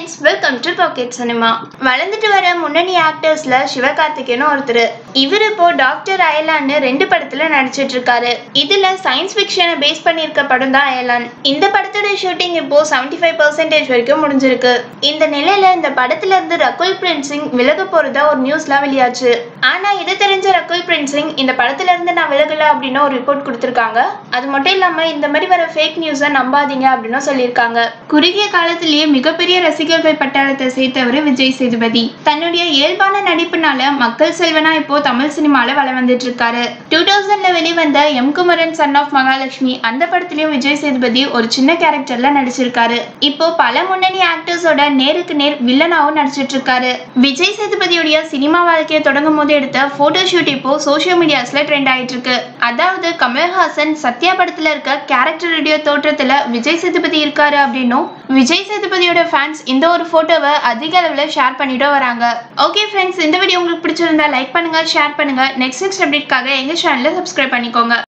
Friends, welcome to Pocket Cinema. வளர்ந்துட்டு வர முன்னணி ஆக்டர்ஸ்ல சிவகார்த்திகேயன் ஒருத்தர். இவர் இப்போ டாக்டர் அயலான்னு 2 படத்துல நடிச்சிட்டு இருக்காரு. இதுல சயின்ஸ் ஃபிக்ஷனை பேஸ் பண்ணியிருக்க படம் தான் அயலான். இந்த படத்தோட ஷூட்டிங் இப்போ 75% வரைக்கும் முடிஞ்சிருக்கு. இந்த நிலையில இந்த படத்துல இருந்து ரகுல் பிரீத் சிங் விலக போறதா ஒரு நியூஸ்லாம் வெளியாச்சு. ஆனா இது தெரிஞ்ச ரகுல் பிரீத் சிங் இந்த படத்துல இருந்து நான் விலகல அப்படின்னு ஒரு ரிப்போர்ட் கொடுத்திருக்காங்க. அது மட்டும் இல்லாம இந்த மாதிரி வர ஃபேக் நியூஸை நம்பாதீங்க அப்படின்னு சொல்லியிருக்காங்க. குறுகிய காலத்திலேயே மிகப்பெரிய ரசிகர்கள் பட்டாளத்தை சேர்த்தவர் விஜய் சேதுபதி. தன்னுடைய இயல்பான நடிப்புனால மக்கள் செல்வனா இப்போ தமிழ் சினிமால வளம் வந்துட்டு இருக்காரு. 2000ல வெளிவந்த M Kumaran son of Mahalakshmi அந்த படத்திலயும் விஜய் சேதுபதி ஒரு சின்ன கேரக்டர்ல நடிச்சிருக்காரு. இப்போ பல முன்னணி ஆக்டர்ஸோட நேருக்கு நேர் வில்லனாவும் நடிச்சிட்டு இருக்காரு. விஜய் சேதுபதியுடைய சினிமா வாழ்க்கையை தொடங்கும் போது எடுத்த போட்டோ ஷூட் இப்போ சோசியல் மீடியாஸ்ல ட்ரெண்ட் ஆயிட்டு இருக்கு. அதாவது கமல்ஹாசன் சத்யா படத்துல இருக்க கேரக்டருடைய தோற்றத்துல விஜய் சேதுபதி இருக்காரு அப்படின்னும் விஜய் சேதுபதியோட ஃபேன்ஸ் இந்த ஒரு போட்டோவை அதிக அளவுல ஷேர் பண்ணிட்டு வராங்க. ஓகே ஃப்ரெண்ட்ஸ், இந்த வீடியோ உங்களுக்கு பிடிச்சிருந்தா லைக் பண்ணுங்க, ஷேர் பண்ணுங்க. நெக்ஸ்ட் அப்டேட்காக எங்க சேனலை சப்ஸ்கிரைப் பண்ணிக்கோங்க.